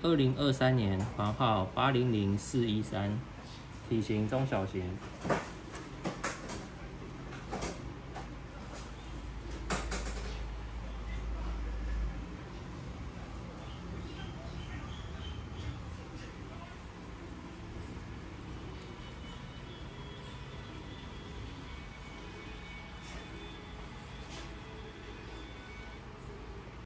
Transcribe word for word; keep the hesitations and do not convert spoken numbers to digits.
二零二三年，房号八零零四一三，体型中小型。